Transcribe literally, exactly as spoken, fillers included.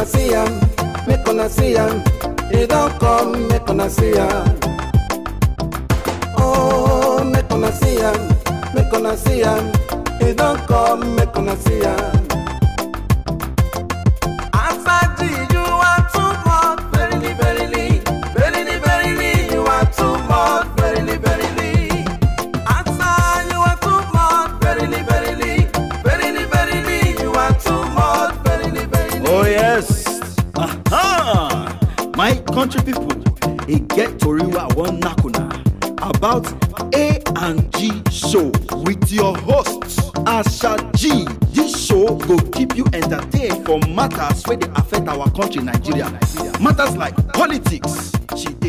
una see am, make una see am. He don't come, make una see am. Oh, make una see am, make una see am. He don't come, make una see am. Asaji, you are too much, verily, verily, verily, verily, you are too much, verily, verily. Asa, you are too much, verily, verily, verily, verily, you are too much, verily, verily. Oh yes, aha! My country people, a get Toriwa one nakuna about A and G show with your hosts Asha G. This show go keep you entertained for matters where they affect our country, Nigeria. Matters like politics. She